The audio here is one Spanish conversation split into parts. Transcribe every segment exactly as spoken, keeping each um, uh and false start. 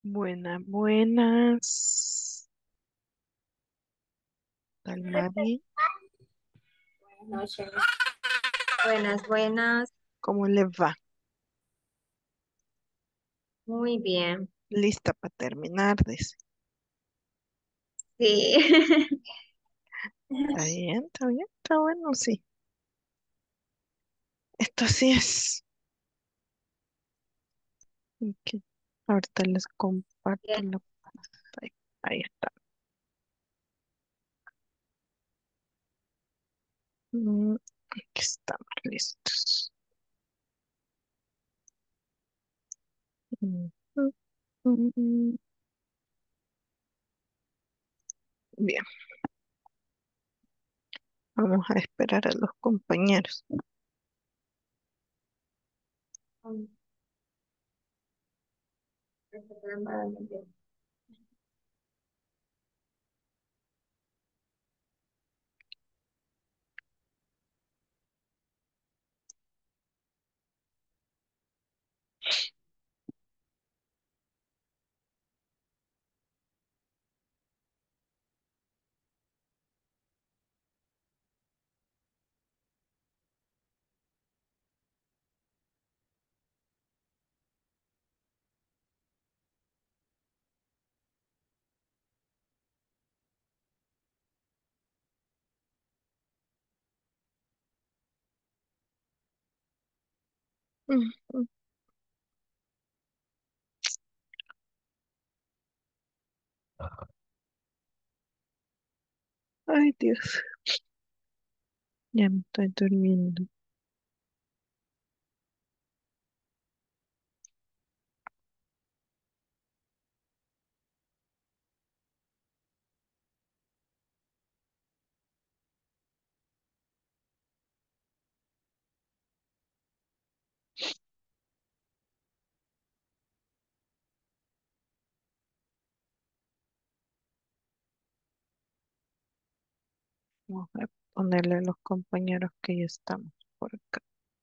Buenas, buenas. Tal Mari, Buenas noches. Buenas, buenas. ¿cómo le va? Muy bien. Lista para terminar, dice. Sí. Está bien, está bien, está bueno, sí. Esto sí es. Ok. Ahorita les comparto Bien. la pantalla. Ahí está. Mm, Aquí estamos listos. Mm, mm, mm, mm. Bien, vamos a esperar a los compañeros. Mm, mm. Ay, Dios, ya me estoy durmiendo. Vamos a ponerle a los compañeros que ya estamos por acá.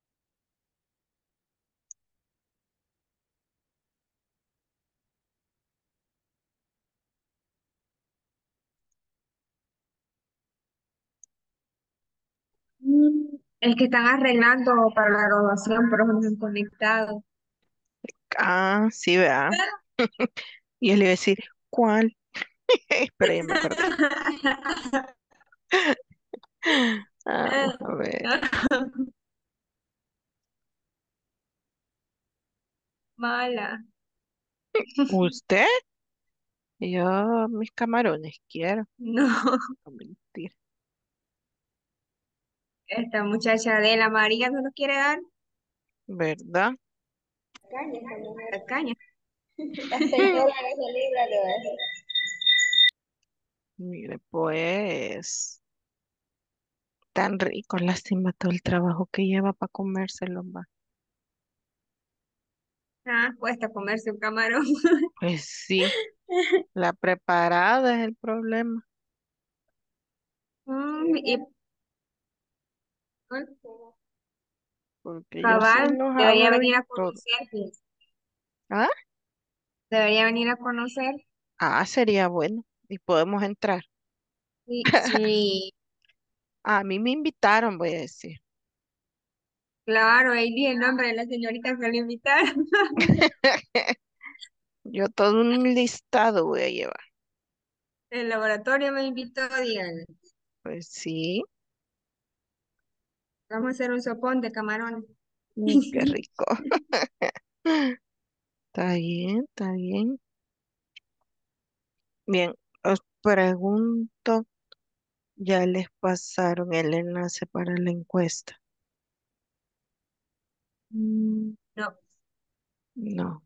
Mm, Es que están arreglando para la graduación, pero no se han conectado. Ah, sí, vea. Y él iba a decir, ¿cuál? Pero ya me acordé. Vamos a ver. Mala. ¿Usted? Yo mis camarones quiero. No, No mentir, esta muchacha de la María no nos quiere dar ¿verdad? caña, esta mujer. La caña. La Mm. señora no se libra de eso. Mire, pues, tan rico, lástima todo el trabajo que lleva para comérselo más. Ah, cuesta comerse un camarón. Pues sí, la preparada es el problema, Mm, y porque yo sí cabal, los debería abro y venir a todo. conocer, pues. ¿Ah? Debería venir a conocer. Ah, sería bueno. Y podemos entrar. Sí, sí, A mí me invitaron, voy a decir. claro, ahí dije el nombre de la señorita que lo invitaron. Yo todo un listado voy a llevar. El laboratorio me invitó, díganle. Pues sí, Vamos a hacer un sopón de camarones. mm, qué rico. Está bien, está bien. Bien, os pregunto, ¿ya les pasaron el enlace para la encuesta? Mm, no, No.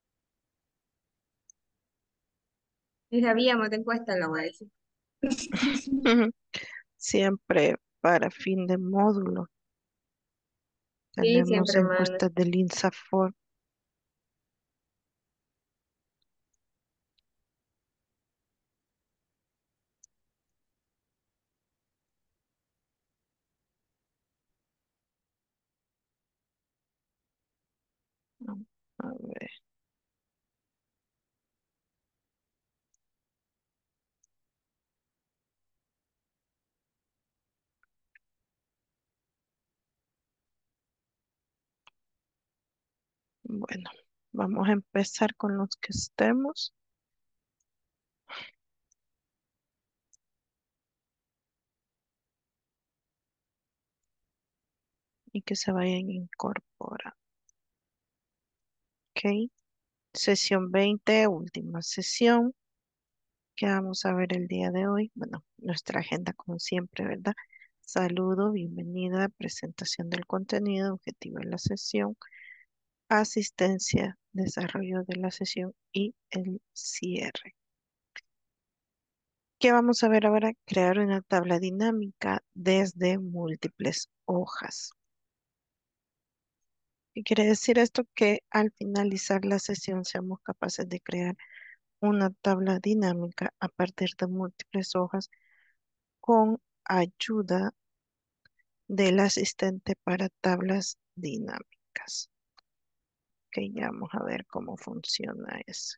ni sabíamos de encuesta, lo voy a decir. Siempre para fin de módulo Sí, tenemos siempre mando. encuestas del INSAFOR. Vamos a ver. Bueno, vamos a empezar con los que estemos y que se vayan incorporando. Ok, sesión veinte, última sesión que vamos a ver el día de hoy. Bueno, nuestra agenda como siempre, ¿verdad? Saludo, bienvenida, presentación del contenido, objetivo de la sesión, asistencia, desarrollo de la sesión y el cierre. ¿Qué vamos a ver ahora? Crear una tabla dinámica desde múltiples hojas. ¿Qué quiere decir esto? Que al finalizar la sesión seamos capaces de crear una tabla dinámica a partir de múltiples hojas con ayuda del asistente para tablas dinámicas. Que ya vamos a ver cómo funciona eso.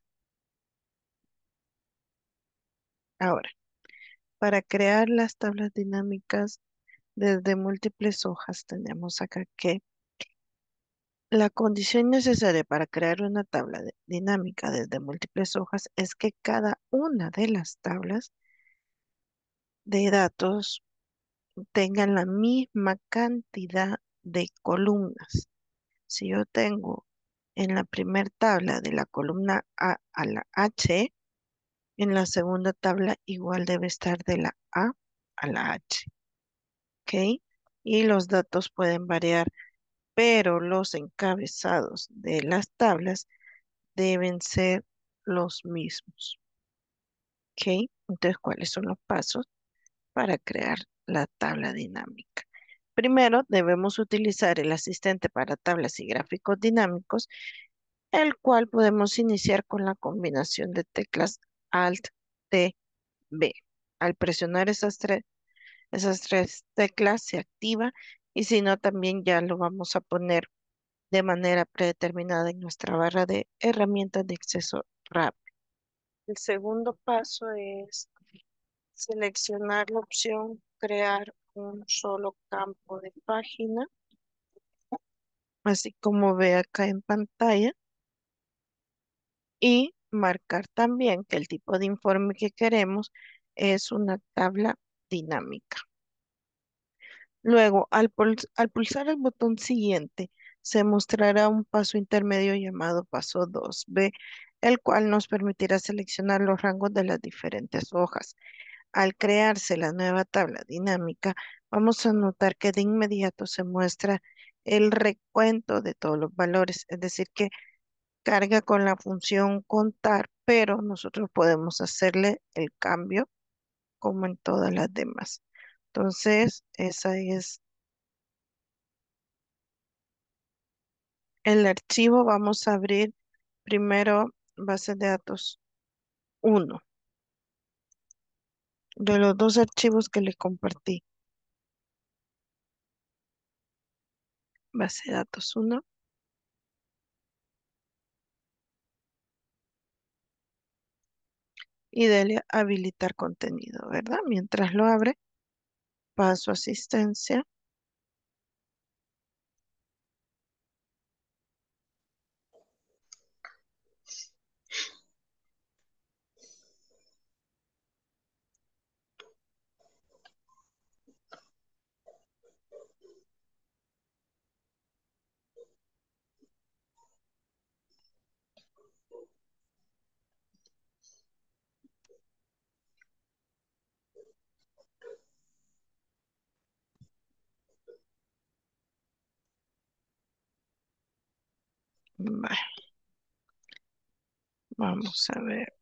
Ahora, para crear las tablas dinámicas desde múltiples hojas, tenemos acá que la condición necesaria para crear una tabla de- dinámica desde múltiples hojas es que cada una de las tablas de datos tengan la misma cantidad de columnas. Si yo tengo en la primera tabla de la columna A a la H, en la segunda tabla igual debe estar de la A a la H, ¿ok? Y los datos pueden variar, pero los encabezados de las tablas deben ser los mismos, ¿ok? Entonces, ¿cuáles son los pasos para crear la tabla dinámica? Primero, debemos utilizar el asistente para tablas y gráficos dinámicos, el cual podemos iniciar con la combinación de teclas Alt, T, B. Al presionar esas tres, esas tres teclas se activa y si no, también ya lo vamos a poner de manera predeterminada en nuestra barra de herramientas de acceso rápido. El segundo paso es seleccionar la opción crear un solo campo de página, así como ve acá en pantalla, y marcar también que el tipo de informe que queremos es una tabla dinámica. Luego, al, puls- al pulsar el botón siguiente, se mostrará un paso intermedio llamado paso dos b, el cual nos permitirá seleccionar los rangos de las diferentes hojas. Al crearse la nueva tabla dinámica, vamos a notar que de inmediato se muestra el recuento de todos los valores, es decir, que carga con la función contar, pero nosotros podemos hacerle el cambio como en todas las demás. Entonces, esa es el archivo. Vamos a abrir primero base de datos uno de los dos archivos que le compartí. Base de datos uno y dele a habilitar contenido, ¿verdad? Mientras lo abre, paso a asistencia. Bueno, vamos a ver,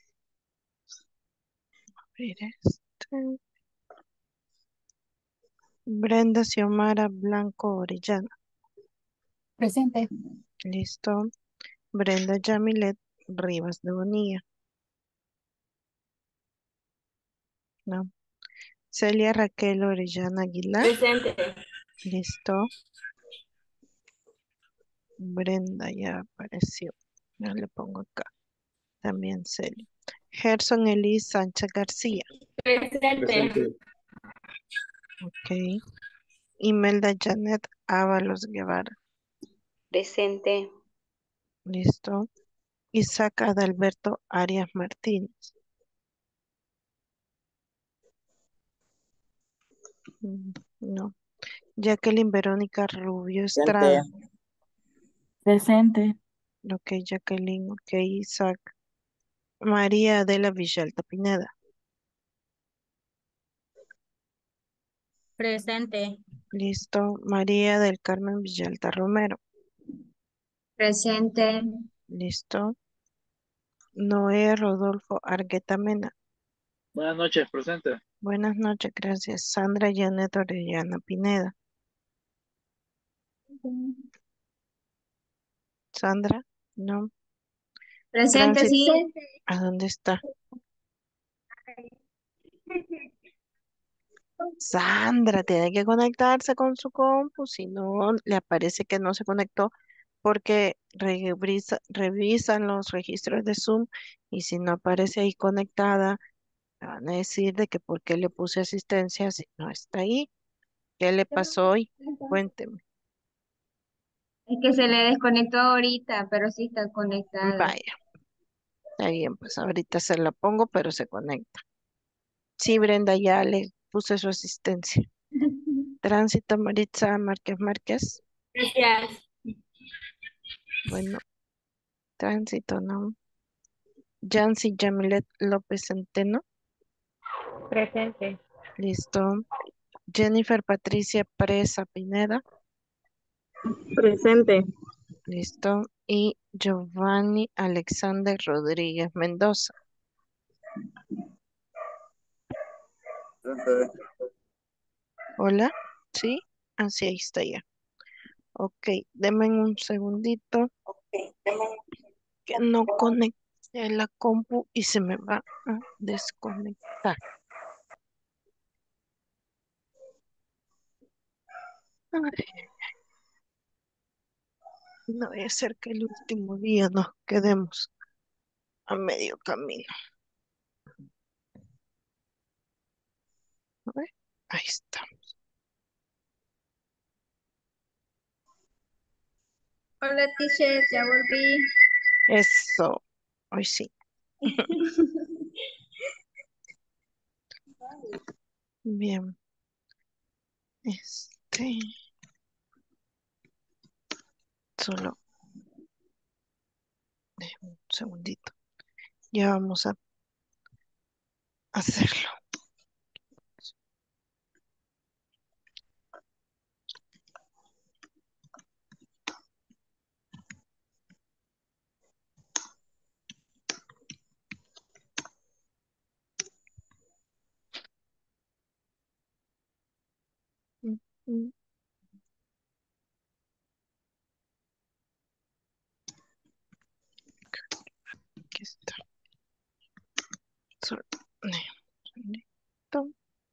ver este. Brenda Xiomara Blanco Orellana. Presente. Listo. Brenda Yamilet Rivas de Bonilla. No. Celia Raquel Orellana Aguilar. Presente. Listo. Brenda ya apareció. Ya le pongo acá. También Celia. Gerson Elis Sánchez García. Presente. Ok. Imelda Janet Ábalos Guevara. Presente. Listo. Isaac Adalberto Arias Martínez. Mm, no. Jacqueline Verónica Rubio Presente. Estrada. Presente. Ok, Jacqueline. Ok, Isaac. María Adela Villalta Pineda. Presente. Listo. María del Carmen Villalta Romero. Presente. Listo. Noé Rodolfo Argueta Mena. Buenas noches, presente. Buenas noches, gracias. Sandra Janet Orellana Pineda. Sandra, no. Presente, Tránsito, sí. ¿a dónde está? Sandra, tiene que conectarse con su compu, si no, le aparece que no se conectó porque revisa- revisan los registros de Zoom y si no aparece ahí conectada, me van a decir de que por qué le puse asistencia si no está ahí. ¿Qué le pasó hoy? Cuénteme. Es que se le desconectó ahorita, pero sí está conectada. Vaya, está bien, pues ahorita se la pongo, pero se conecta. Sí, Brenda, ya le puse su asistencia. Tránsito Maritza Márquez Márquez. Gracias. Bueno, tránsito, ¿no? Yancy Yamilet López Centeno. Presente. Listo. Jennifer Patricia Presa Pineda. Presente. Listo. Y Giovanni Alexander Rodríguez Mendoza. Presente. Hola. ¿Sí? Así ahí está ya. Ok, denme un segundito que no conecte la compu y se me va a desconectar. Ay, no vaya a ser que el último día nos quedemos a medio camino. A ver, ahí está. Hola, teacher, ya volví. Eso. Hoy sí. Bien. Este, solo un segundito. Ya vamos a hacerlo. Mm, mm, Aquí está. Solo, eh, un segundito.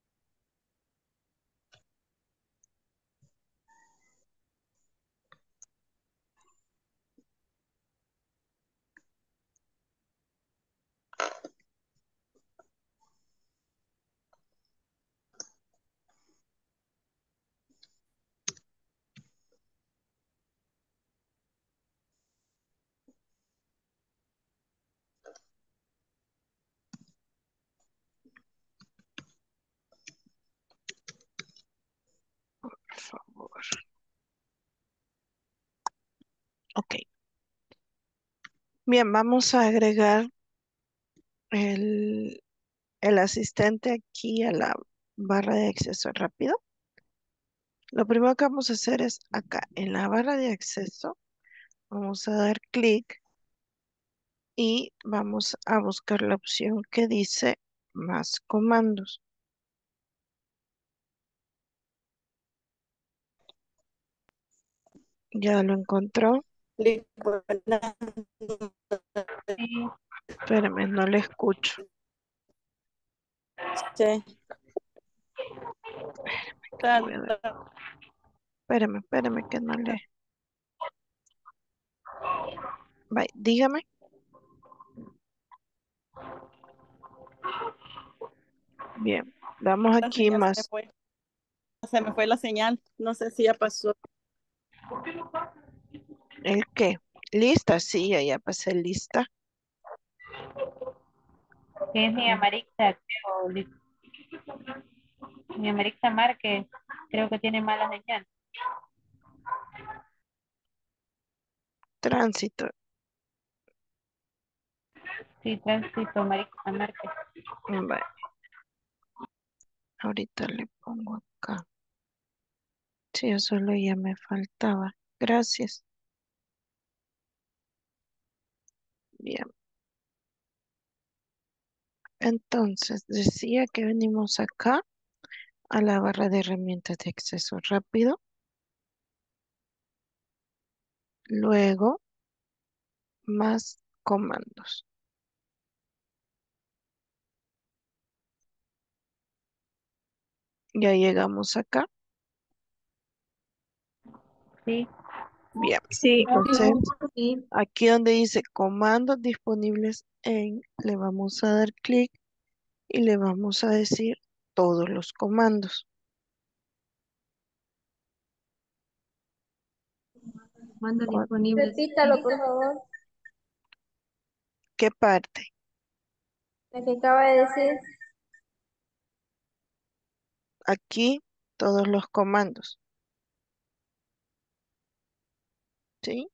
Por favor. Ok. Bien, vamos a agregar el, el asistente aquí a la barra de acceso rápido. Lo primero que vamos a hacer es acá en la barra de acceso, vamos a dar clic y vamos a buscar la opción que dice más comandos. ¿Ya lo encontró? Espérame, no le escucho. Sí. Que le voy a ver. Espérame, espérame que no le... Vaya, dígame. Bien, damos La aquí señal se me más. fue. Se me fue la señal. No sé si ya pasó. ¿El qué? Lista, sí, ya pasé lista. Que es mi Amarixa, creo, Liz. Mi Amarixa Márquez, creo que tiene mala señal. Tránsito. Sí, tránsito, Amarixa Márquez. Vale, ahorita le pongo acá. Sí, eso solo ya me faltaba. Gracias. Bien. Entonces, decía que venimos acá a la barra de herramientas de acceso rápido. Luego, más comandos. Ya llegamos acá. Sí, Bien. Sí, Entonces, sí. aquí donde dice comandos disponibles en, le vamos a dar clic y le vamos a decir todos los comandos. Mando ¿Cuál- disponible. Repítalo, por favor. ¿Qué parte? La que acaba de decir. Aquí todos los comandos. ¿Sí?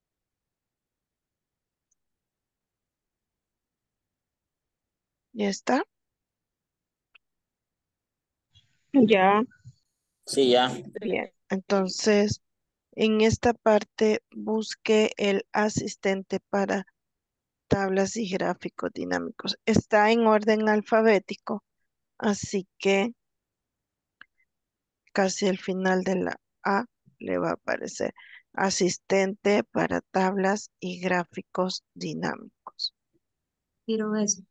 ¿Ya está? Ya. Sí, ya. Bien. Entonces, en esta parte busque el asistente para tablas y gráficos dinámicos. Está en orden alfabético, así que casi al final de la A le va a aparecer asistente para tablas y gráficos dinámicos. Quiero eso.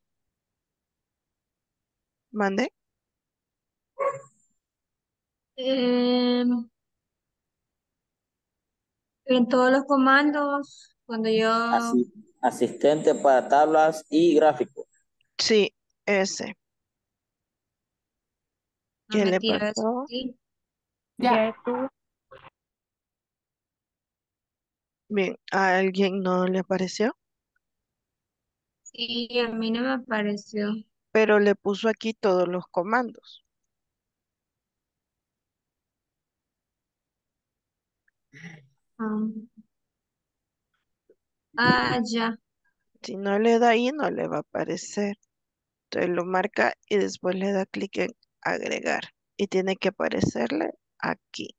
¿Mande? Em, en todos los comandos, cuando yo Así, asistente para tablas y gráficos. Sí, ese. no ¿Qué me le tiro eso, pasó? sí. ya estuvo. Bien, ¿a alguien no le apareció? Sí, a mí no me apareció. Pero le puso aquí todos los comandos. Ah, ah, ya. Si no le da ahí, no le va a aparecer. Entonces lo marca y después le da clic en agregar. Y tiene que aparecerle aquí.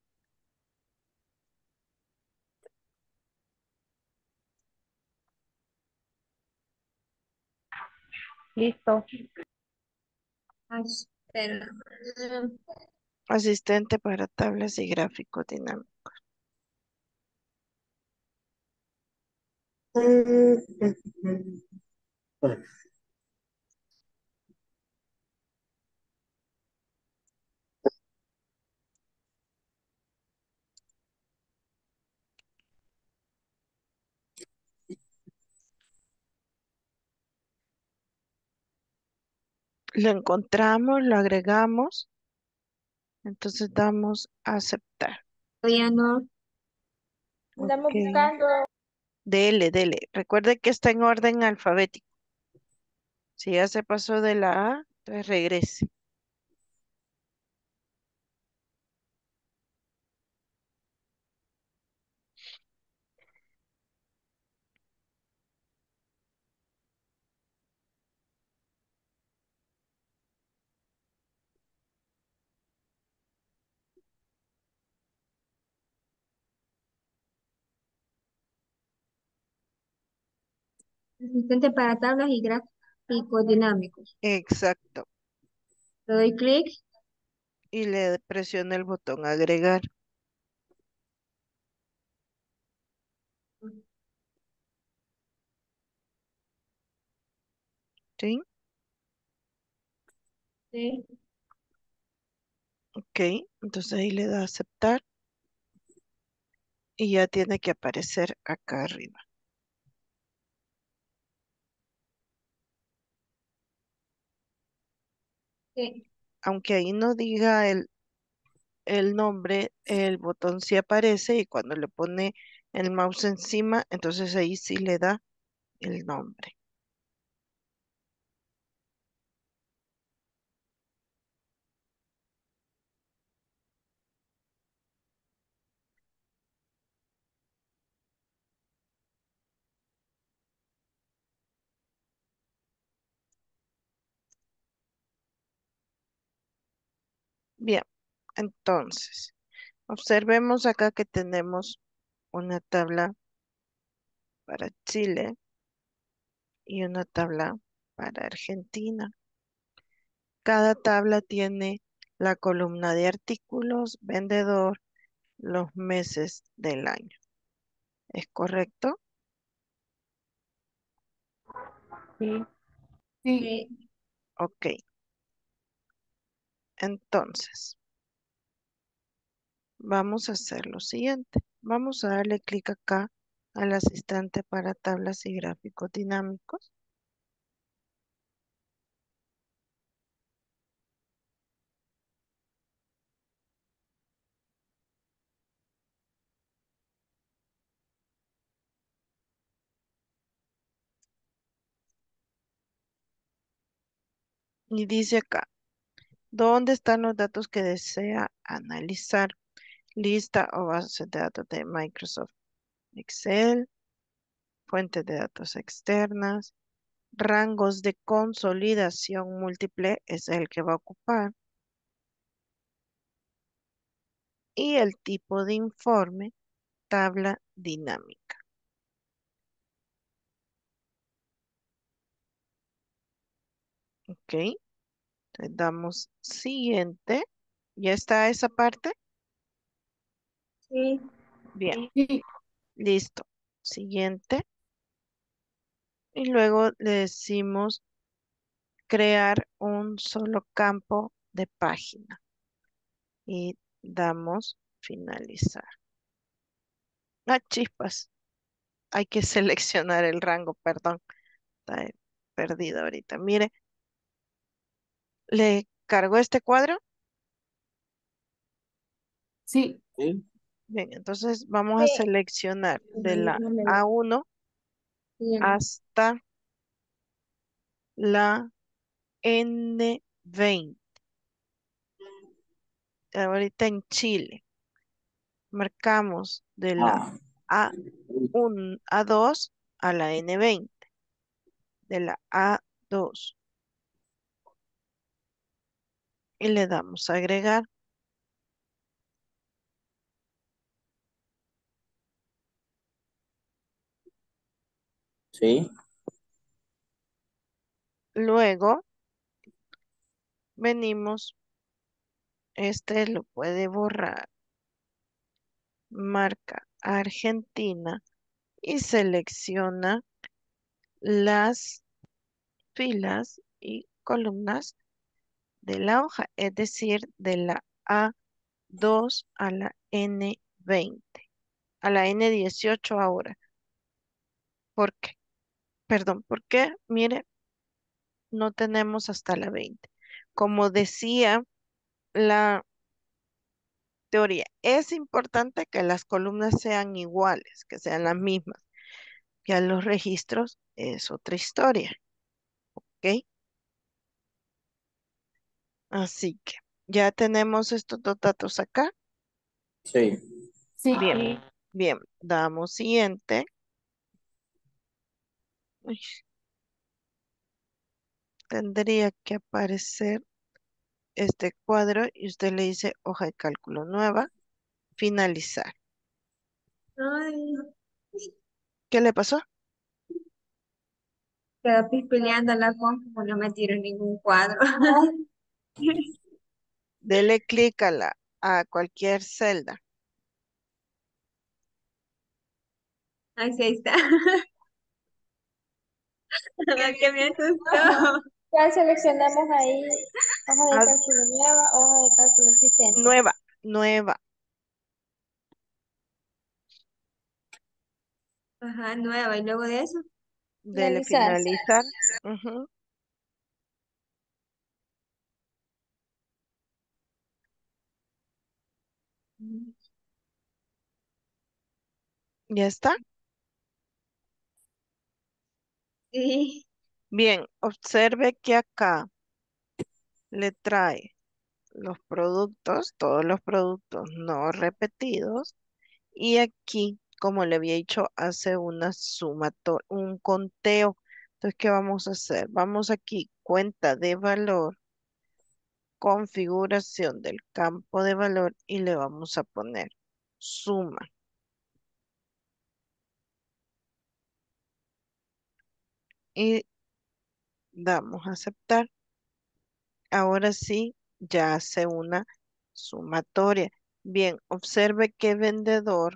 Listo. Ah, espera. Asistente para tablas y gráficos dinámicos. Lo encontramos, lo agregamos. Entonces damos a aceptar. Todavía no. Estamos Ok. buscando. Dele, dele. Recuerde que está en orden alfabético. Si ya se pasó de la A, entonces regrese. Asistente para tablas y gráficos dinámicos. Exacto. Le doy clic. Y le presiona el botón agregar. ¿Sí? Sí. Ok. Entonces ahí le da a aceptar. Y ya tiene que aparecer acá arriba. Sí. Aunque ahí no diga el, el nombre, el botón sí aparece y cuando le pone el mouse encima, entonces ahí sí le da el nombre. Bien, entonces, observemos acá que tenemos una tabla para Chile y una tabla para Argentina. Cada tabla tiene la columna de artículos, vendedor, los meses del año. ¿Es correcto? Sí. Sí. Ok. Entonces, vamos a hacer lo siguiente. Vamos a darle clic acá al asistente para tablas y gráficos dinámicos. Y dice acá, ¿dónde están los datos que desea analizar? Lista o base de datos de Microsoft Excel, fuentes de datos externas, rangos de consolidación múltiple es el que va a ocupar y el tipo de informe, tabla dinámica. Ok, le damos siguiente. ¿Ya está esa parte? Sí. Bien, Sí. listo. Siguiente. Y luego le decimos crear un solo campo de página y damos finalizar. Ah, chispas. Hay que seleccionar el rango, perdón. Está perdido ahorita. Mire, ¿le cargó este cuadro? Sí. Sí. Bien, entonces vamos a Sí. seleccionar de la No le A uno tiene. hasta la N veinte. Ahorita en Chile. Marcamos de la Ah, A uno, A dos a la N veinte. De la A dos. Y le damos a agregar. sí. Luego venimos, este lo puede borrar. Marca Argentina y selecciona las filas y columnas de la hoja, es decir, de la A dos a la N veinte, a la N dieciocho ahora. ¿Por qué? Perdón, ¿por qué? Mire, no tenemos hasta la veinte. Como decía la teoría, es importante que las columnas sean iguales, que sean las mismas. Ya los registros es otra historia, ¿ok? Así que ya tenemos estos dos datos acá. Sí. Sí. Bien, Sí. bien, damos siguiente. Uy, tendría que aparecer este cuadro y usted le dice hoja de cálculo nueva, finalizar. Ay, ¿Qué le pasó? quedó pispileando la compu, no me tiró ningún cuadro. Dele clic a la, a cualquier celda. Ay, sí, ahí está. Que me asustó. Ya seleccionamos ahí hoja de Haz cálculo nueva, hoja de cálculo existente. nueva, nueva. Ajá, nueva. Y luego de eso. Dele Finalizar. finalizar. Ujú. ¿Ya está? Sí. Bien, observe que acá le trae los productos, todos los productos no repetidos, y aquí, como le había dicho, hace una sumatoria, un conteo. Entonces, ¿qué vamos a hacer? Vamos aquí, cuenta de valor, configuración del campo de valor y le vamos a poner suma. Y damos a aceptar. Ahora sí, ya hace una sumatoria. Bien, observe que vendedor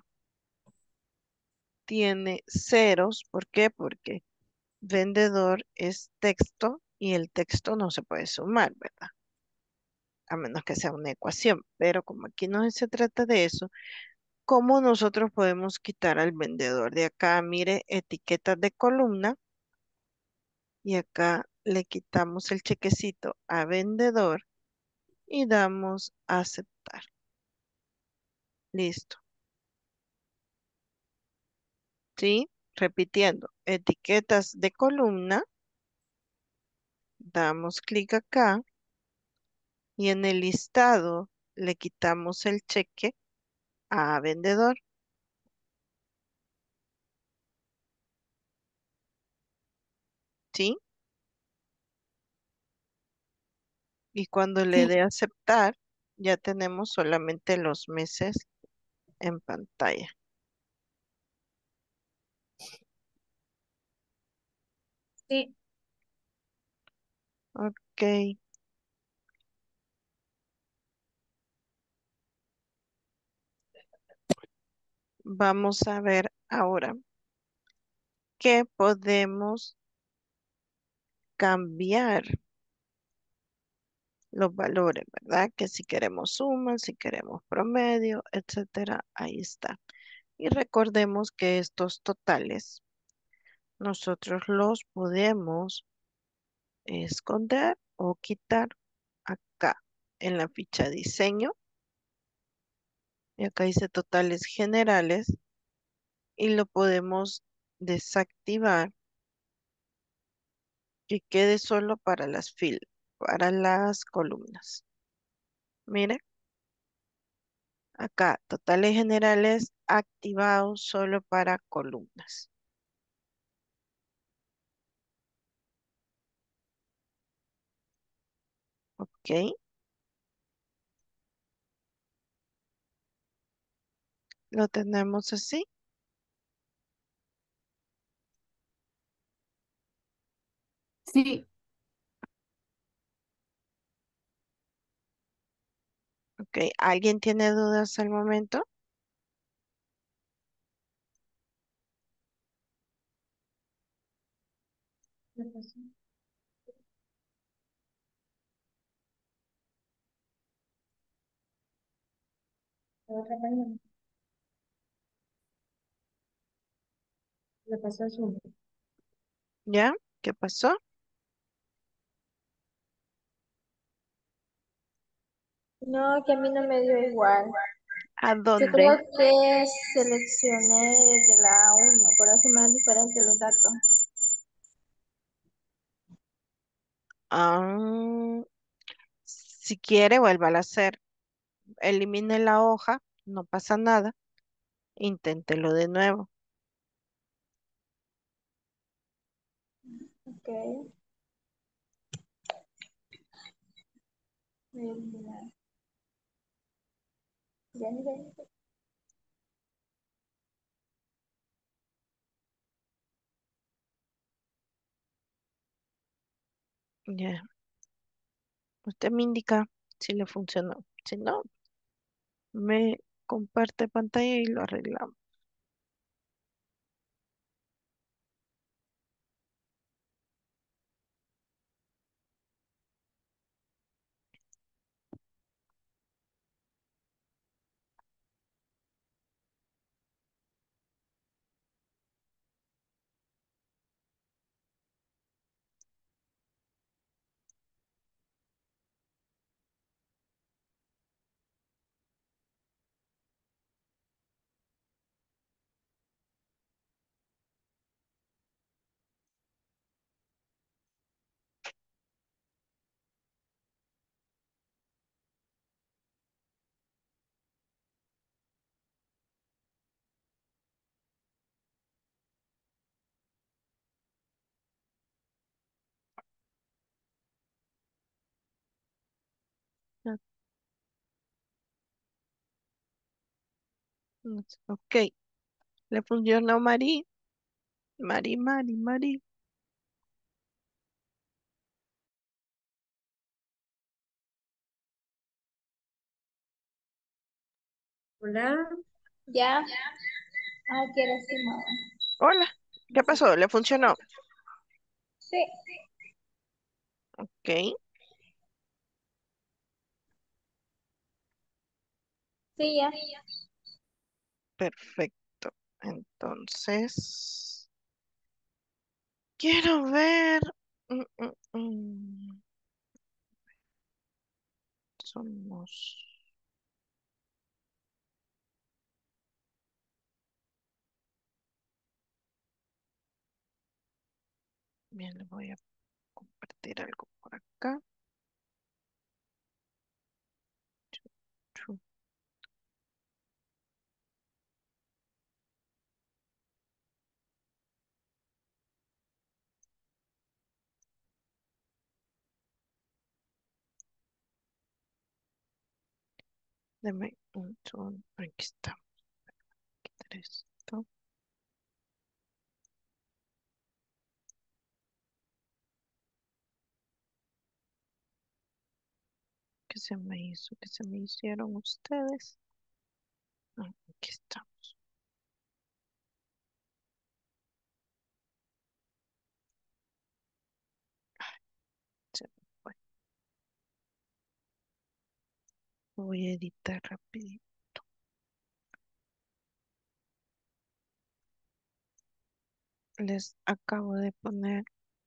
tiene ceros. ¿Por qué? Porque vendedor es texto y el texto no se puede sumar, ¿verdad? A menos que sea una ecuación. Pero como aquí no se trata de eso, ¿cómo nosotros podemos quitar al vendedor? De acá, mire, etiquetas de columna y acá le quitamos el chequecito a vendedor y damos a aceptar. Listo. ¿Sí? Repitiendo, etiquetas de columna, damos clic acá y en el listado le quitamos el cheque a vendedor. ¿Sí? Y cuando le Sí. dé aceptar, ya tenemos solamente los meses en pantalla. Sí. Ok, vamos a ver ahora qué podemos cambiar los valores, ¿verdad? Que si queremos suma, si queremos promedio, etcétera, ahí está. Y recordemos que estos totales nosotros los podemos esconder o quitar acá en la ficha diseño. Y acá dice totales generales y lo podemos desactivar que quede solo para las fil, para las columnas. Mire, acá totales generales activados solo para columnas. Ok, lo tenemos así. Sí. Ok, ¿alguien tiene dudas al momento? ¿Qué pasó? Otra página. Le pasó a Zoom. ¿Ya? ¿Qué pasó? No, que a mí no me dio igual. ¿A Yo dónde? creo que seleccioné desde la uno, por eso me dan diferentes los datos. Ah, si quiere, vuelva a hacer. Elimine la hoja, no pasa nada. Inténtelo de nuevo. Ok. Eliminar. Ya, ya, ya. Ya, usted me indica si le funcionó. Si no, me comparte pantalla y lo arreglamos. No sé. Ok, le funcionó Mari. Mari, Mari, Mari. Hola. Ya. Ah, quiero estimado. Hola, ¿qué pasó? ¿Le funcionó? Sí, Ok, sí, ya. perfecto. Entonces, quiero ver. mm, mm, mm, Somos. Bien, le voy a compartir algo por acá. Chu. Deme un segundo. Aquí está. Quitar esto. ¿Qué se me hizo? ¿Qué se me hicieron ustedes? Ah, aquí estamos. Se me fue. Voy a editar rapidito. Les acabo de poner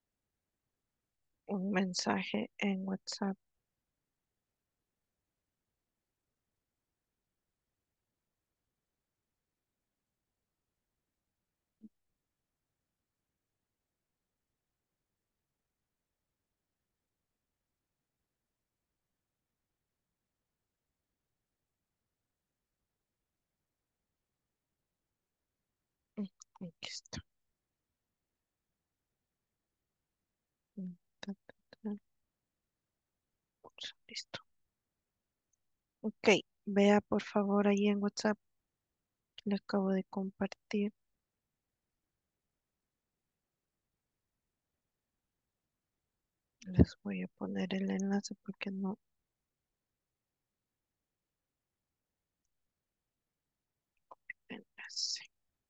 un mensaje en WhatsApp. Mm, Aquí está. Mm, ta, ta, ta. Ups, listo. Ok, vea por favor ahí en WhatsApp. Le acabo de compartir. Les voy a poner el enlace porque no enlace.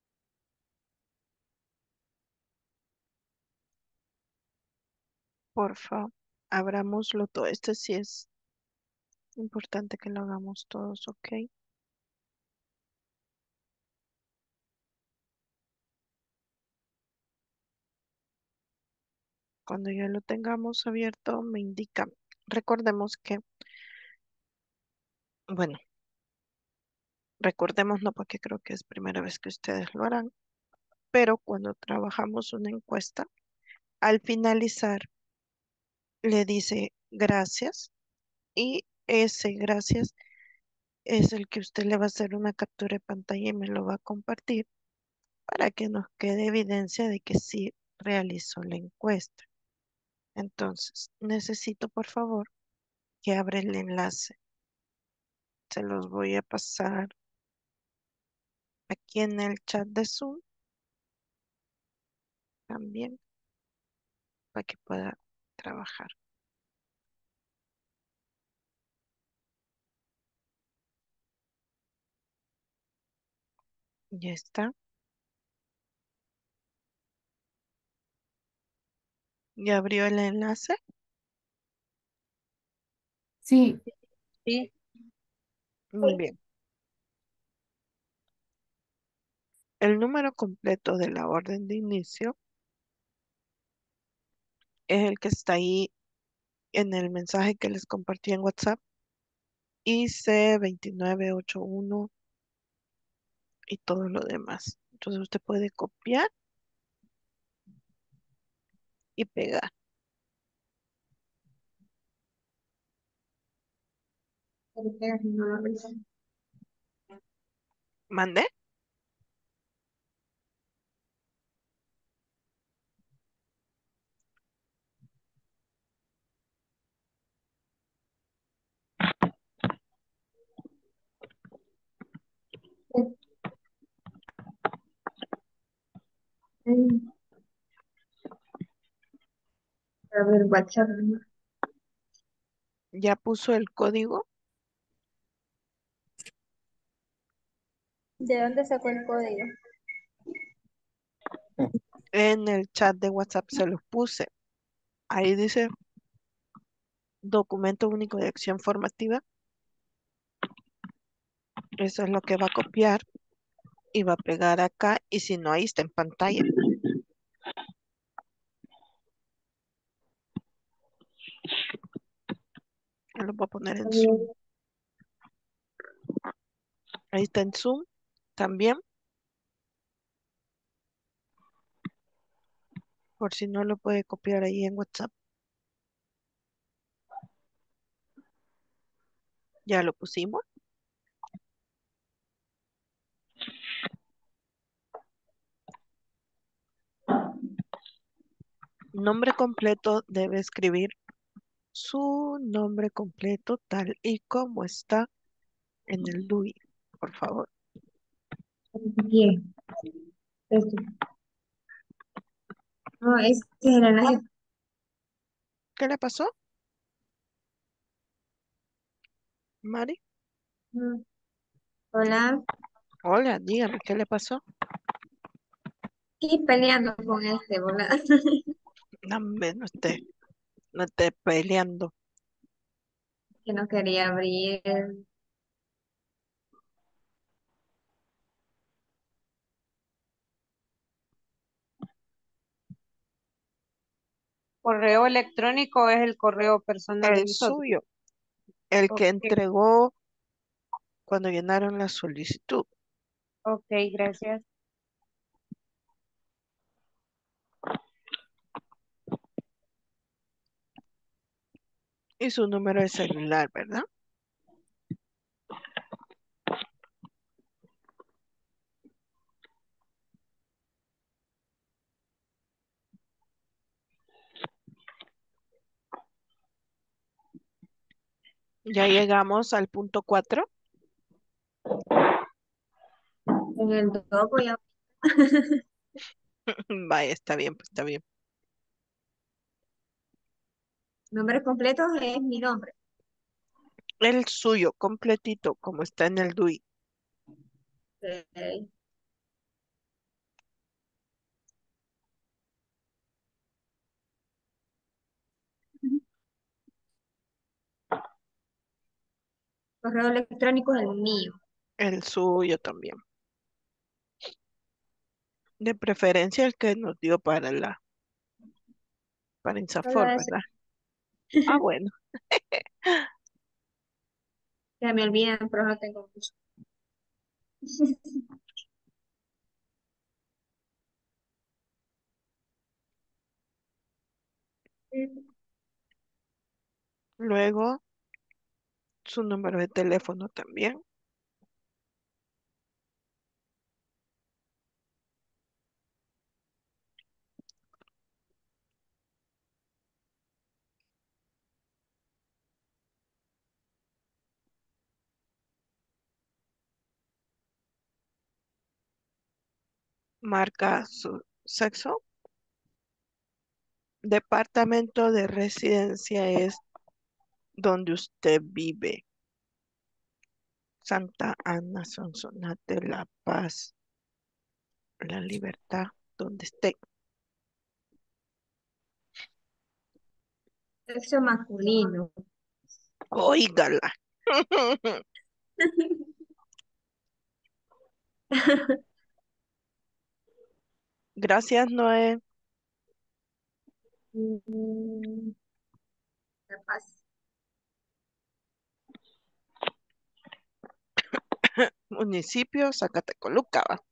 Porfa, abrámoslo todo. Este sí es importante que lo hagamos todos, ¿ok? Cuando ya lo tengamos abierto, me indica. Recordemos que, bueno, recordemos no porque creo que es primera vez que ustedes lo harán, pero cuando trabajamos una encuesta, al finalizar le dice gracias y ese gracias es el que usted le va a hacer una captura de pantalla y me lo va a compartir para que nos quede evidencia de que sí realizó la encuesta. Entonces, necesito por favor que abra el enlace. Se los voy a pasar aquí en el chat de Zoom también para que pueda trabajar. Ya está. ¿Ya abrió el enlace? Sí. Sí. Muy bien. El número completo de la orden de inicio es el que está ahí en el mensaje que les compartí en WhatsApp. I C veintinueve ochenta y uno y todo lo demás. Entonces usted puede copiar y pegar. ¿Mande? Mm, A ver, WhatsApp. ¿No? ¿Ya puso el código? ¿De dónde sacó el código? En el chat de WhatsApp se los puse. Ahí dice documento único de acción formativa. Eso es lo que va a copiar y va a pegar acá. Y si no, ahí está en pantalla. Lo voy a poner A en Zoom. ver, Ahí está en Zoom también. Por si no lo puede copiar ahí en WhatsApp. Ya lo pusimos. Nombre completo debe escribir su nombre completo tal y como está en el D U I, por favor. bien. Esto. No, este es el enlace. ¿Qué le pasó, Mari? Mm, Hola. Hola, dígame, ¿qué le pasó? Y peleando con este, ¿verdad? No, hombre, no esté, no esté peleando. Que no quería abrir. Correo electrónico es el correo personal de El nosotros. suyo, el que Ok, entregó cuando llenaron la solicitud. ok, gracias. Y su número de celular, ¿verdad? Ya llegamos al punto cuatro. En el doco ya. Vaya, está bien, pues está bien. Nombre completo es mi nombre. El suyo, completito, como está en el D U I. Ok. Correo electrónico es el mío. El suyo también. De preferencia el que nos dio para la, para Solo Insafor, ese. ¿verdad? Ah, bueno. Ya me olvidan, pero no tengo mucho. Luego, su número de teléfono también. Marca su sexo. Departamento de residencia es donde usted vive. Santa Ana, Sonsonate, La Paz, La Libertad, donde esté. Sexo masculino. Óigala. Gracias, Noé. Mm, Capaz. Municipio, Zacatecoluca, ¿va?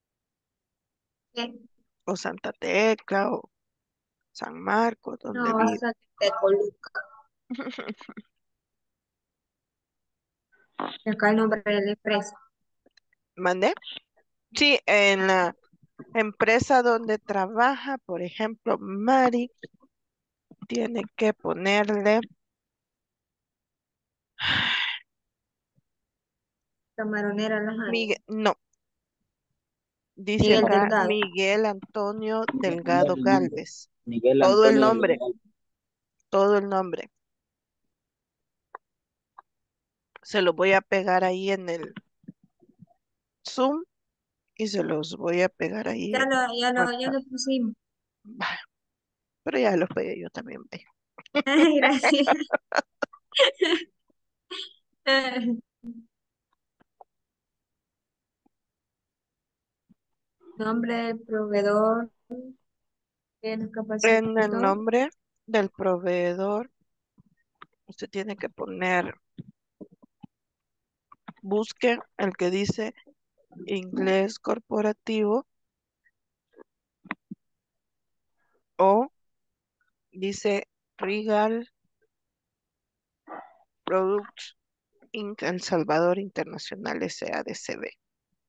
¿Qué? O Santa Tecla, o San Marcos, donde No, vive. hasta que te coloca. Acá el nombre de la empresa. ¿Mandé? Sí, en la empresa donde trabaja, por ejemplo, Mari, tiene que ponerle, Camaronera Las Andes. Miguel, no, Dice Miguel acá Delgado. Miguel Antonio Delgado Miguel, Galvez. Miguel Todo el Antonio nombre, Delgado. todo el nombre. Se lo voy a pegar ahí en el Zoom y se los voy a pegar ahí Ya en lo, ya lo, ya WhatsApp. lo pusimos. Bah, pero ya los pegué yo también. Ve. Gracias. Nombre del proveedor que nos En el capacitó. nombre del proveedor, usted tiene que poner, busque el que dice inglés corporativo o dice Regal Products incorporated. El Salvador Internacional S A D C B.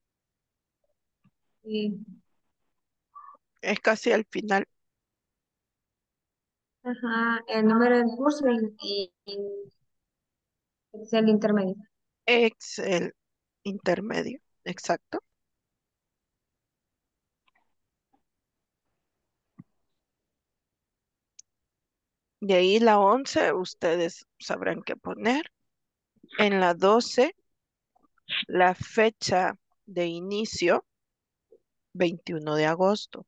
Y, Es casi al final. ajá, el número del curso y, y- y es el intermedio. Excel intermedio. Exacto. De ahí la once, ustedes sabrán qué poner. En la doce, la fecha de inicio, veintiuno de agosto.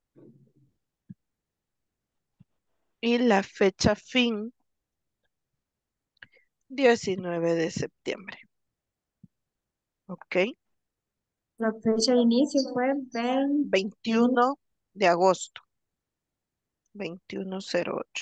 Y la fecha fin, diecinueve de septiembre. ¿Ok? La fecha de inicio fue veinte. veintiuno de agosto. veintiuno cero ocho.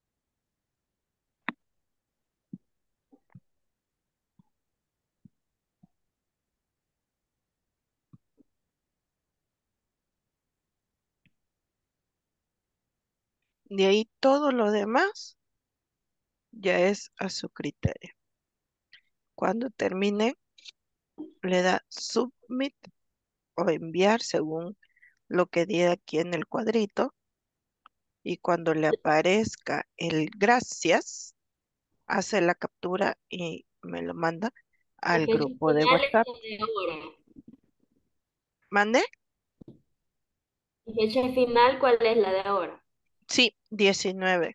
De ahí todo lo demás ya es a su criterio. Cuando termine, le da submit o enviar según lo que diga aquí en el cuadrito. Y cuando le aparezca el gracias, hace la captura y me lo manda La al fecha grupo de final es WhatsApp. la de ahora. ¿Mande? La fecha final, ¿cuál es la de ahora? Sí, diecinueve.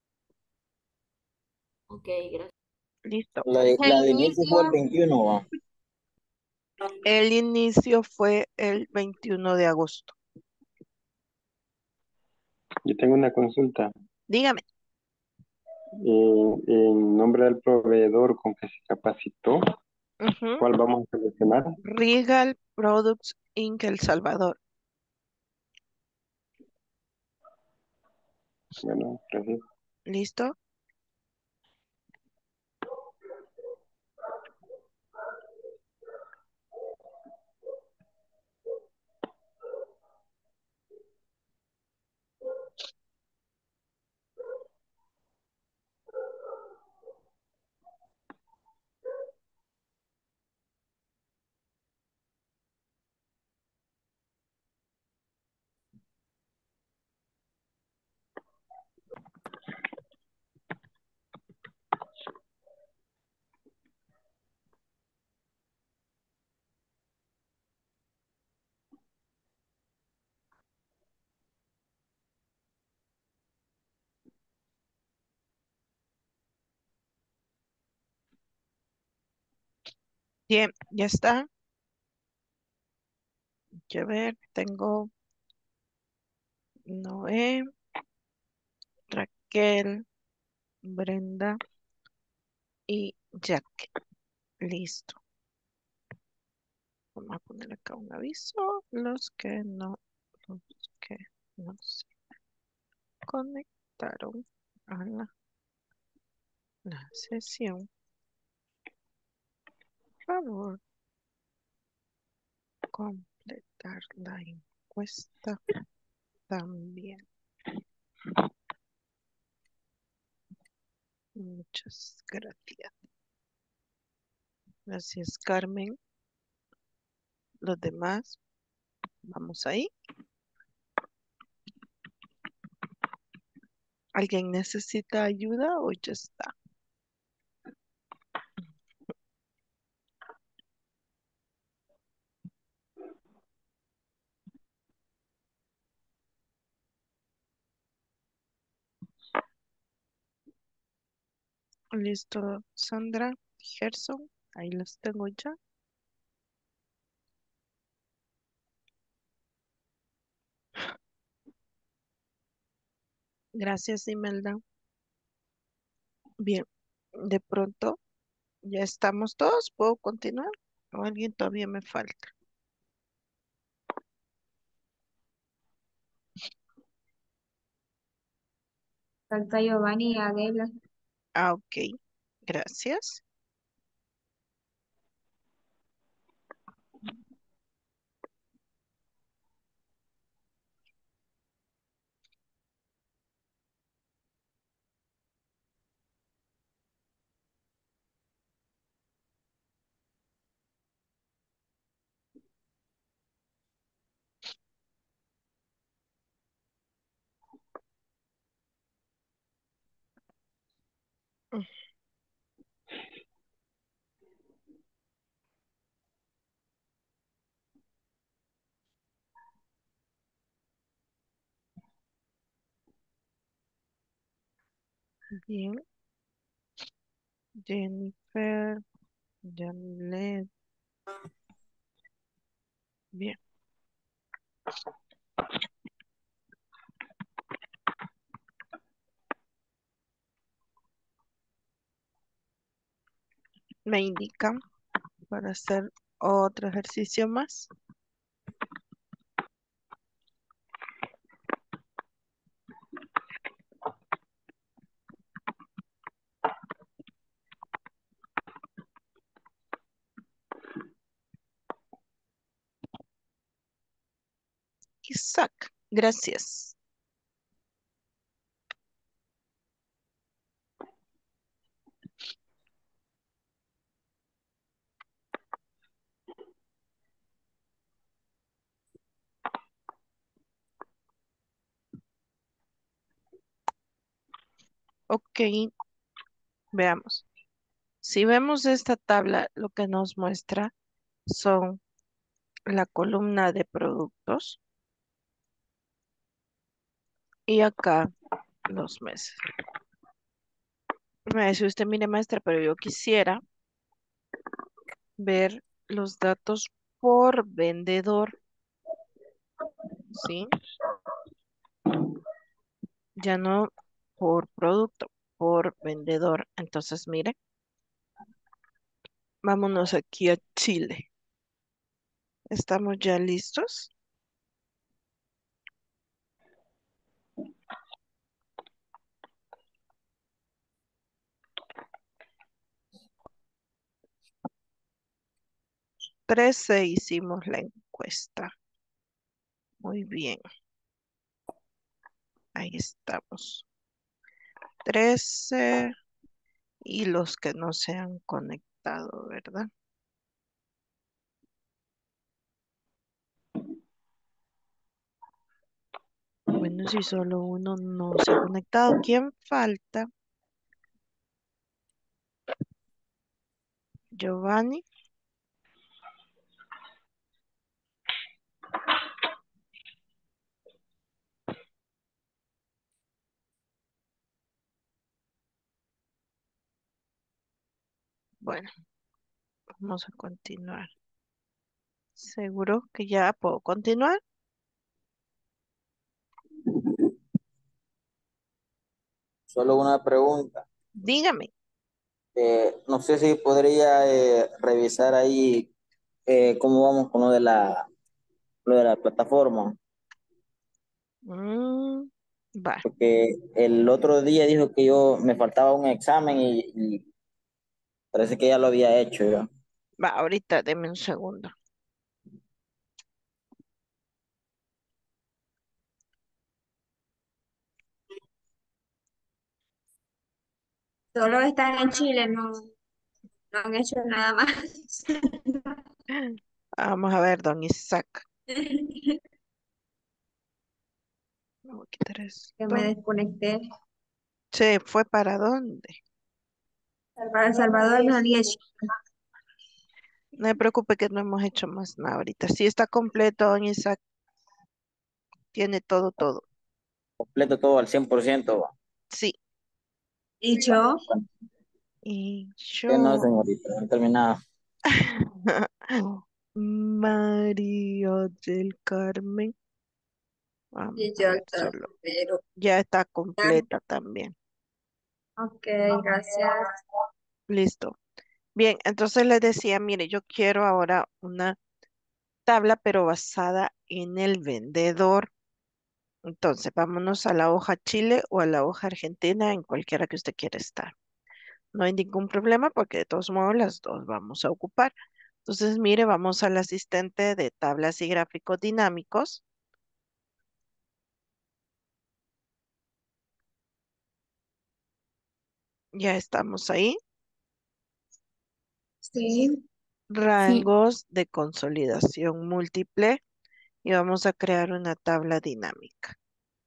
Ok, gracias. Listo. La, de- El la de inicio fue el inicio, veintiuno, ¿va? El inicio fue el veintiuno de agosto. Yo tengo una consulta. Dígame. En, en nombre del proveedor con que se capacitó, Ujú. ¿cuál vamos a seleccionar? Regal Products incorporated. El Salvador. Bueno, gracias. ¿Listo? Bien, ya está. Quiero ver, tengo Noé, Raquel, Brenda y Jack. Listo. Vamos a poner acá un aviso. Los que no, los que no se conectaron a la, la sesión. Por favor, completar la encuesta también. Muchas gracias. Gracias, Carmen. Los demás, vamos ahí. ¿Alguien necesita ayuda o ya está? Listo, Sandra, Gerson, ahí los tengo ya. Gracias, Imelda. Bien, de pronto ya estamos todos. ¿Puedo continuar? ¿O alguien todavía me falta? Falta Giovanni y Adela. Ah, ok. Gracias. Bien. Jennifer, Janet. Bien. Me indican para hacer otro ejercicio más. Isaac, gracias. Ok, veamos. Si vemos esta tabla, lo que nos muestra son la columna de productos y acá los meses. Me dice usted, mire maestra, pero yo quisiera ver los datos por vendedor, ¿sí? Ya no por producto, por vendedor. Entonces, mire, vámonos aquí a Chile. ¿Estamos ya listos? trece hicimos la encuesta. Muy bien. Ahí estamos. trece y los que no se han conectado, ¿verdad? Bueno, si solo uno no se ha conectado, ¿quién falta? Giovanni. Bueno, vamos a continuar. ¿Seguro que ya puedo continuar? Solo una pregunta. Dígame. Eh, no sé si podría eh, revisar ahí eh, cómo vamos con lo de la, lo de la plataforma. Mm, va, Porque el otro día dijo que yo me faltaba un examen y, y parece que ya lo había hecho yo. va, ahorita deme un segundo. Solo están en Chile, no, no han hecho nada más. Vamos a ver, don Isaac. Voy a quitar Que me esto. desconecté. ¿Se fue para dónde? Para El Salvador no había hecho. No me preocupe que no hemos hecho más nada ahorita. Sí está completo, don Isaac. Tiene todo, todo. Completo todo al cien por ciento. Sí, ¿Y yo? Y Que no, yo, señorita, no he terminado. María del Carmen. Y Vamos a yo ver, acá, solo. pero Ya está ya. completa también. Ok, gracias. Listo. Bien, entonces les decía, mire, yo quiero ahora una tabla, pero basada en el vendedor. Entonces, vámonos a la hoja Chile o a la hoja Argentina, en cualquiera que usted quiera estar. No hay ningún problema porque de todos modos las dos vamos a ocupar. Entonces, mire, vamos al asistente de tablas y gráficos dinámicos. Ya estamos ahí. Sí, Sí, Rangos de consolidación múltiple y vamos a crear una tabla dinámica.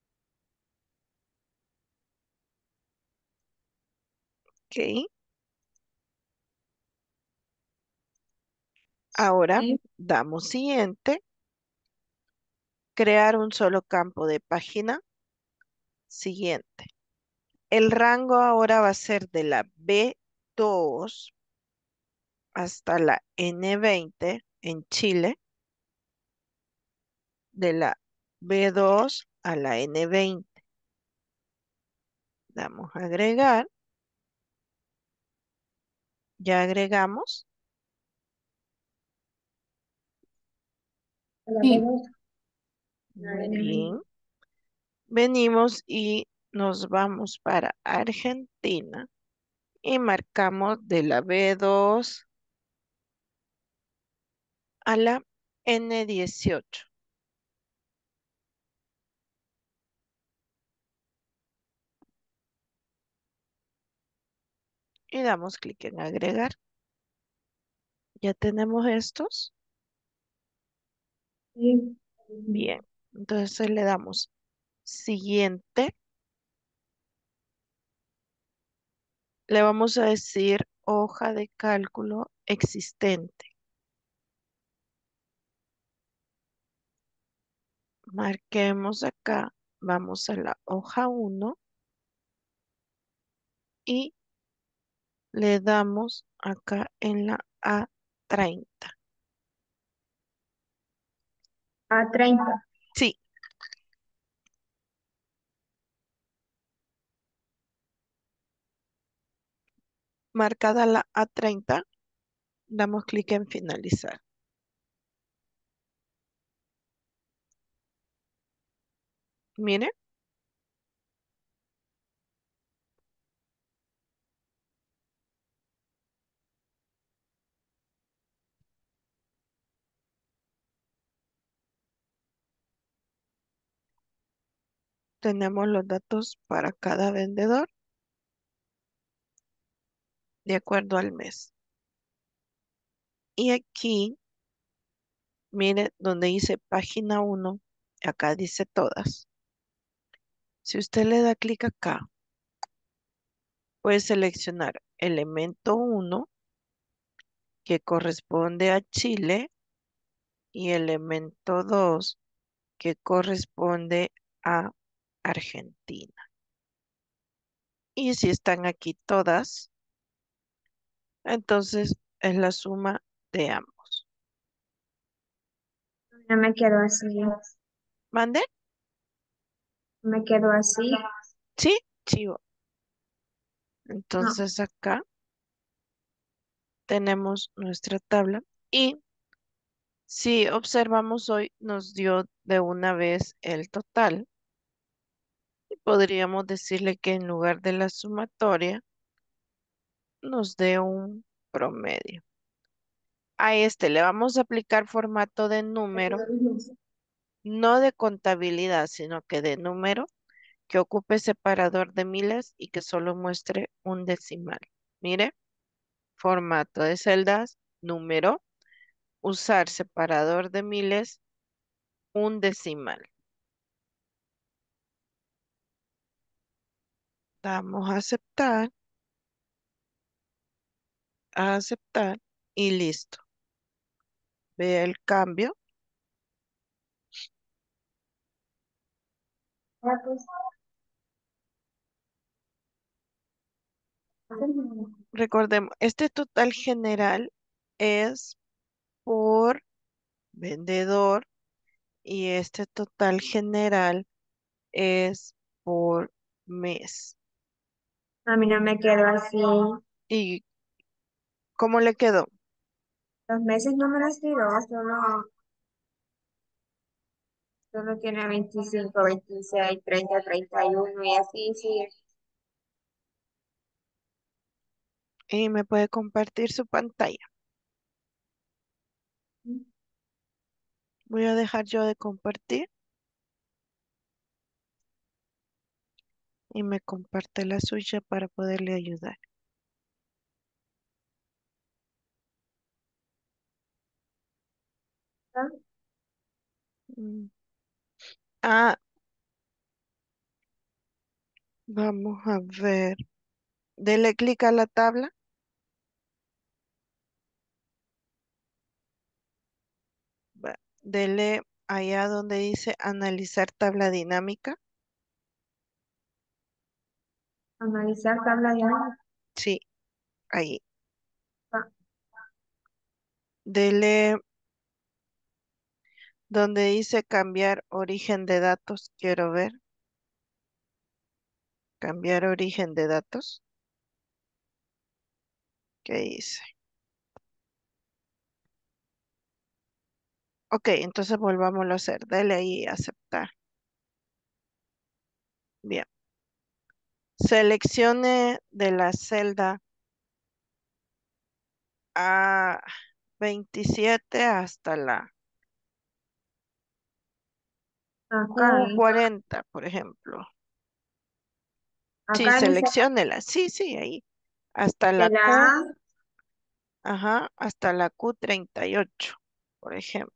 Ok. Ahora sí. damos siguiente. Crear un solo campo de página. Siguiente. El rango ahora va a ser de la B dos hasta la N veinte en Chile, de la B dos a la N veinte. Damos a agregar. Ya agregamos. La sí, vemos. La Muy ven. bien. Venimos y nos vamos para Argentina y marcamos de la B dos a la N dieciocho. Y damos clic en agregar. Ya tenemos estos. Sí. Bien. Entonces le damos siguiente. Le vamos a decir hoja de cálculo existente. Marquemos acá. Vamos a la hoja uno y le damos acá en la A treinta. A treinta. Sí, marcada la A treinta, damos clic en finalizar. Mire, tenemos los datos para cada vendedor de acuerdo al mes. Y aquí, mire, donde dice página uno, acá dice todas. Si usted le da clic acá, puede seleccionar elemento uno, que corresponde a Chile, y elemento dos, que corresponde a Argentina. Y si están aquí todas, entonces es la suma de ambos. No me quedo así. ¿Mande? Me quedo así. Sí, chivo. No. Entonces acá tenemos nuestra tabla y si observamos hoy nos dio de una vez el total. Y podríamos decirle que en lugar de la sumatoria nos dé un promedio. A este le vamos a aplicar formato de número, no de contabilidad, sino que de número, que ocupe separador de miles y que solo muestre un decimal. Mire, formato de celdas, número, usar separador de miles, un decimal. Damos a aceptar, a aceptar y listo. Vea el cambio. Ah, pues, Recordemos, este total general es por vendedor y este total general es por mes. A mí no me quedó así. ¿Y cómo le quedó? Los meses no me los tiró, solo, solo tiene veinticinco, veintiséis, treinta, treinta y uno y así, sí. Y me puede compartir su pantalla. Voy a dejar yo de compartir y me comparte la suya para poderle ayudar. Mm. Ah, vamos a ver. Dele clic a la tabla. Va, dele allá donde dice analizar tabla dinámica. Analizar tabla de análisis. Sí, ahí. Ah, Dele donde dice cambiar origen de datos. Quiero ver. Cambiar origen de datos. ¿Qué dice? Ok, entonces volvámoslo a hacer. Dele ahí a aceptar. Bien. Seleccione de la celda A veintisiete hasta la acá, q eh. cuarenta, por ejemplo. Sí, Acá dice selecciónela. Sí, sí, ahí. Hasta de la la Q, A, ajá, hasta la q treinta y ocho, por ejemplo.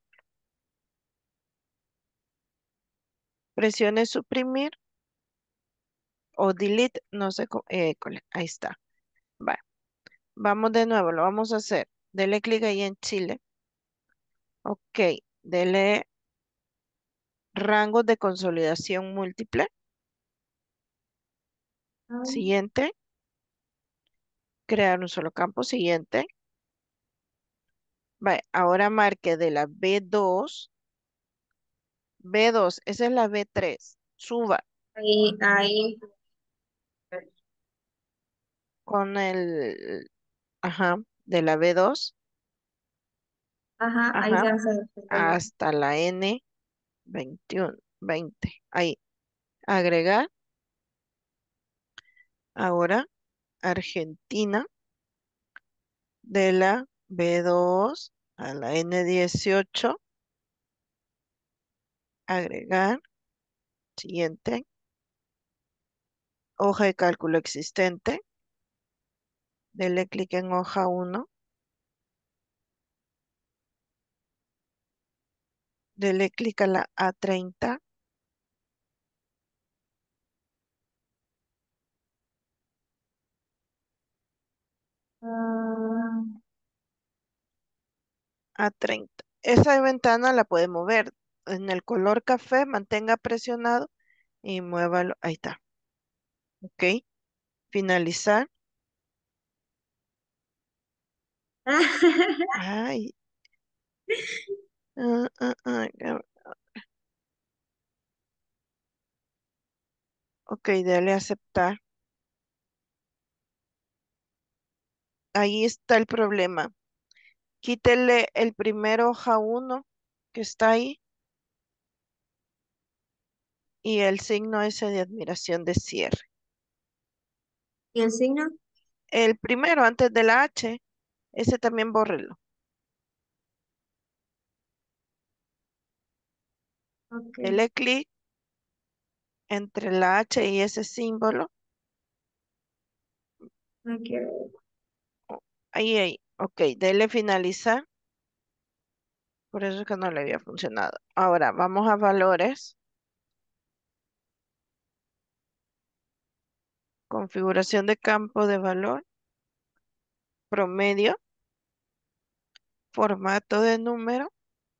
Presione suprimir o delete, no sé, cómo- eh, cole- ahí está. Va. Vamos de nuevo, lo vamos a hacer. Dele clic ahí en Chile. Ok, dele rangos de consolidación múltiple. Siguiente, crear un solo campo. Siguiente. Va, ahora marque de la B dos. B dos, esa es la B tres. Suba ahí, ahí, con el, ajá, de la B dos, ajá, ahí ajá, se hace el problema. hasta la N veintiuno, veinte. Ahí, agregar. Ahora, Argentina, de la B dos a la N dieciocho, agregar. Siguiente, hoja de cálculo existente. Dele clic en hoja uno. Dele clic a la A treinta. Ah, A treinta. Esa ventana la puede mover. En el color café, mantenga presionado y muévalo. Ahí está. Ok. Finalizar. Ay. ah, ah, ah, ah. Ok, dale a aceptar. Ahí está el problema. Quítele el primer hoja uno que está ahí y el signo ese de admiración de cierre. ¿Y el signo? El primero antes de la H, ese también bórrelo. Ok, Dele clic entre la H y ese símbolo. no quiero. Oh, ahí, ahí. Ok, dele finalizar. Por eso es que no le había funcionado. Ahora vamos a valores. Configuración de campo de valor. Promedio. Formato de número.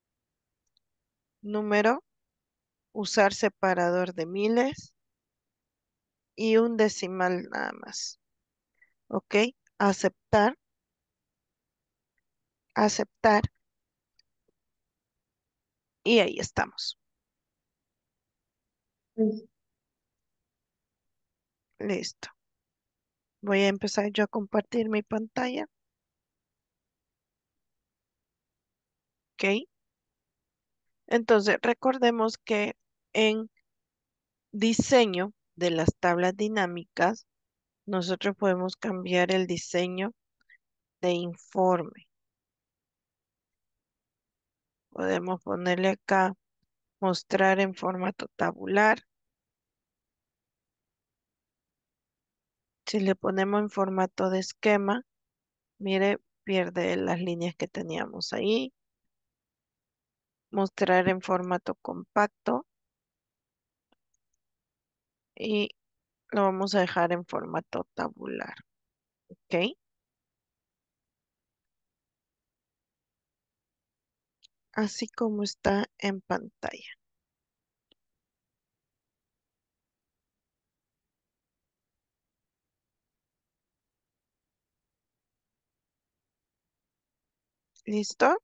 Número. Usar separador de miles. Y un decimal nada más. ¿ok? Aceptar, aceptar, y ahí estamos. Sí. Listo. Voy a empezar yo a compartir mi pantalla, ¿ok? Entonces, recordemos que en diseño de las tablas dinámicas, nosotros podemos cambiar el diseño de informe. Podemos ponerle acá, mostrar en formato tabular. Si le ponemos en formato de esquema, mire, pierde las líneas que teníamos ahí. Mostrar en formato compacto y lo vamos a dejar en formato tabular, ¿ok? Así como está en pantalla. ¿Listo?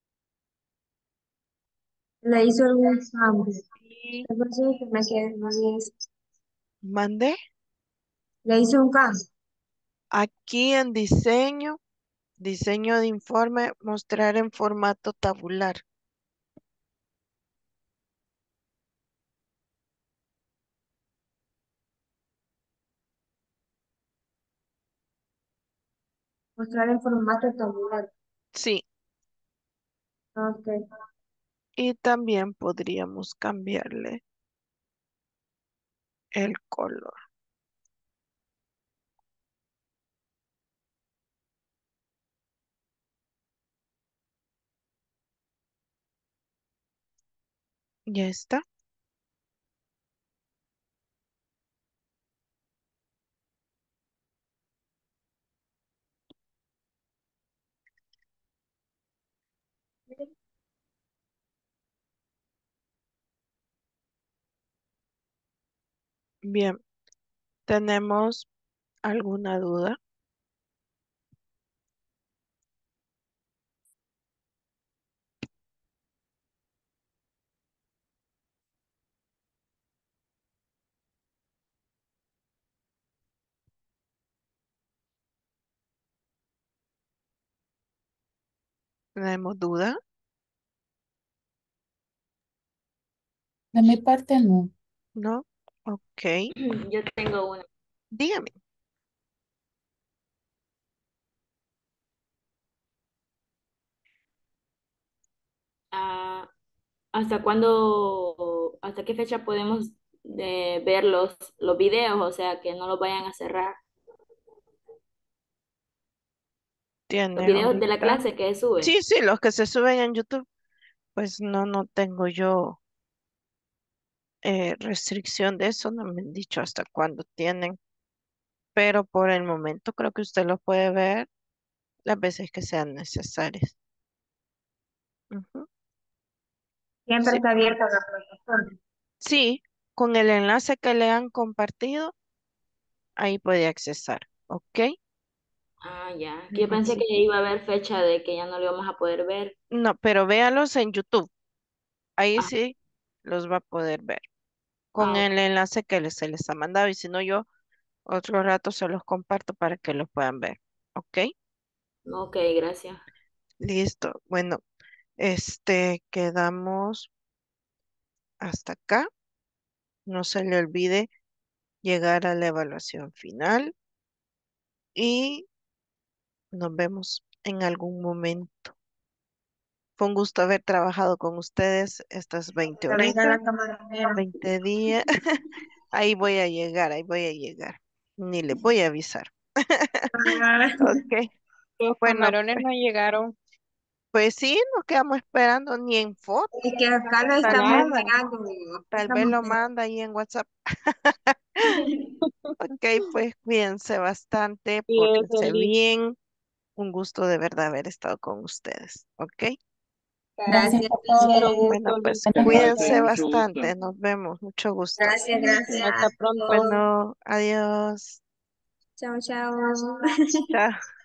Le hizo algún cambio. Y Entonces, que me quedé más bien. mandé Le hice un cambio. aquí en diseño, diseño de informe, mostrar en formato tabular. Mostrar en formato tabular. Sí, Ok. y también podríamos cambiarle el color. Ya está. Bien, ¿tenemos alguna duda? ¿Tenemos duda? De mi parte no. ¿No? Ok, Yo tengo una. dígame. Ah, ¿hasta cuándo, hasta qué fecha podemos eh, ver los, los videos? O sea, que no los vayan a cerrar. Los ¿Tiene videos de la ahorita? clase que sube. Sí, sí, los que se suben en YouTube. Pues no, no tengo yo eh, restricción de eso, no me han dicho hasta cuándo tienen, pero por el momento creo que usted los puede ver las veces que sean necesarias. Ujú. Siempre Sí, está abierta la plataforma. sí, con el enlace que le han compartido, ahí puede accesar, ¿ok? Ah, ya. Que yo Mm, pensé que Así. ya iba a haber fecha de que ya no lo íbamos a poder ver. No, pero véalos en YouTube, ahí Ah, sí los va a poder ver con ah, ok. el enlace que les- se les ha mandado y si no yo otro rato se los comparto para que los puedan ver, ¿ok? Ok, gracias. Listo. Bueno, este, quedamos hasta acá. No se le olvide llegar a la evaluación final y nos vemos en algún momento. Fue un gusto haber trabajado con ustedes estas veinte Que venga horitas, la camarera. veinte días. Ahí voy a llegar, ahí voy a llegar. Ni le voy a avisar. Ah, Ok. Los Bueno, camarones no llegaron. pues sí, nos quedamos esperando ni en foto. es que acá lo Tal estamos vez, Nada. esperando. tal vez Estamos lo manda ahí en WhatsApp. Ok, pues cuídense bastante, Y es pórtense el bien. Un gusto de verdad haber estado con ustedes, ¿ok? Gracias Gracias, por mucho todo. teacher. Bueno, gusto, pues Buenas Gracias, cuídense noches. mucho gusto. bastante. Nos vemos. Mucho gusto. Gracias, gracias. hasta pronto. Adiós. Bueno, adiós. Chao, chao. Chao.